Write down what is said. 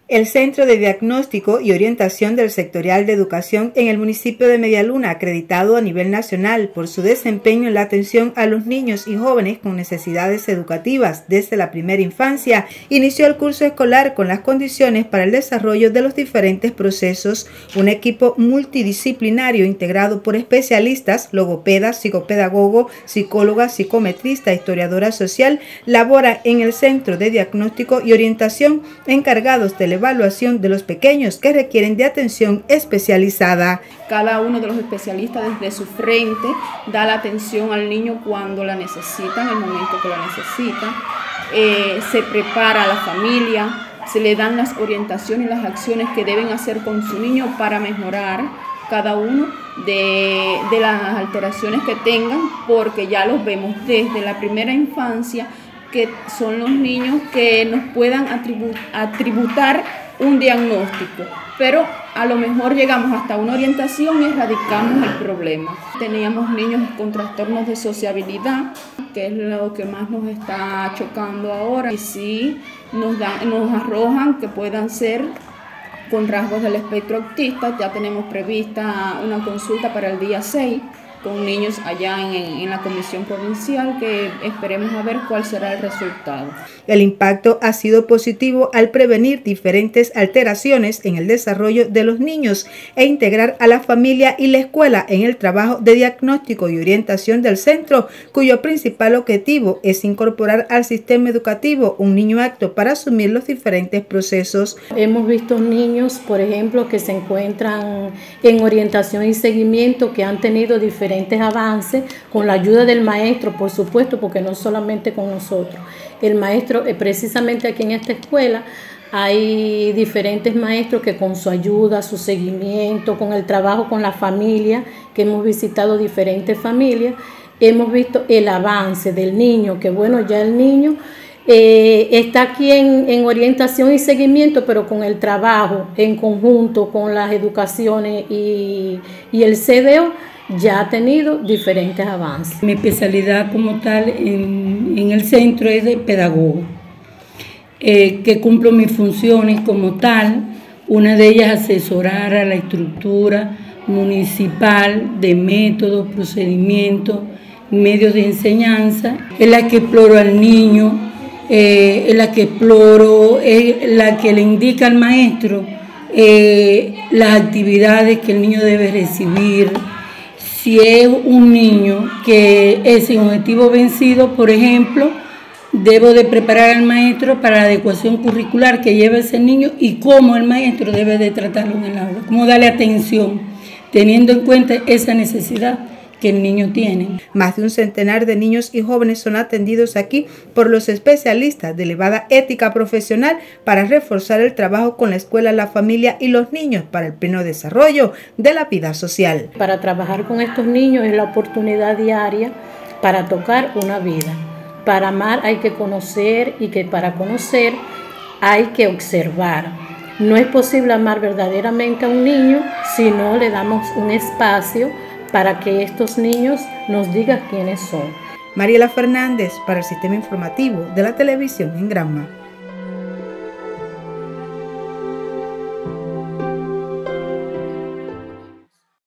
El Centro de Diagnóstico y Orientación del Sectorial de Educación en el municipio de Medialuna, acreditado a nivel nacional por su desempeño en la atención a los niños y jóvenes con necesidades educativas desde la primera infancia, inició el curso escolar con las condiciones para el desarrollo de los diferentes procesos. Un equipo multidisciplinario integrado por especialistas, logopedas, psicopedagogo, psicóloga, psicometrista, historiadora social, labora en el Centro de Diagnóstico y Orientación, encargados de la evaluación de los pequeños que requieren de atención especializada. Cada uno de los especialistas desde su frente da la atención al niño cuando la necesita, en el momento que la necesita. Se prepara a la familia, se le dan las orientaciones y las acciones que deben hacer con su niño para mejorar cada uno de las alteraciones que tengan, porque ya los vemos desde la primera infancia, que son los niños que nos puedan atributar un diagnóstico, pero a lo mejor llegamos hasta una orientación y erradicamos el problema. Teníamos niños con trastornos de sociabilidad, que es lo que más nos está chocando ahora, y sí nos arrojan que puedan ser con rasgos del espectro autista. Ya tenemos prevista una consulta para el día 6 con niños allá en la comisión provincial, que esperemos a ver cuál será el resultado. El impacto ha sido positivo al prevenir diferentes alteraciones en el desarrollo de los niños e integrar a la familia y la escuela en el trabajo de diagnóstico y orientación del centro, cuyo principal objetivo es incorporar al sistema educativo un niño apto para asumir los diferentes procesos. Hemos visto niños, por ejemplo, que se encuentran en orientación y seguimiento, que han tenido diferentes avances con la ayuda del maestro, por supuesto, porque no solamente con nosotros. El maestro, precisamente aquí en esta escuela, hay diferentes maestros que con su ayuda, su seguimiento, con el trabajo con la familia, que hemos visitado diferentes familias, hemos visto el avance del niño, que bueno, ya el niño está aquí en orientación y seguimiento, pero con el trabajo en conjunto con las educaciones y el CDO, ya ha tenido diferentes avances. Mi especialidad como tal en el centro es de pedagogo, que cumplo mis funciones como tal. Una de ellas, asesorar a la estructura municipal de métodos, procedimientos, medios de enseñanza. Es la que exploro al niño, es la que exploro, es la que le indica al maestro las actividades que el niño debe recibir. Si es un niño que es sin objetivo vencido, por ejemplo, debo de preparar al maestro para la adecuación curricular que lleva ese niño y cómo el maestro debe de tratarlo en el aula, cómo darle atención, teniendo en cuenta esa necesidad que el niño tiene. Más de un centenar de niños y jóvenes son atendidos aquí por los especialistas de elevada ética profesional para reforzar el trabajo con la escuela, la familia y los niños para el pleno desarrollo de la vida social. Para trabajar con estos niños es la oportunidad diaria para tocar una vida. Para amar hay que conocer, y que para conocer hay que observar. No es posible amar verdaderamente a un niño si no le damos un espacio para que estos niños nos digan quiénes son. Mariela Fernández, para el Sistema Informativo de la Televisión en Granma.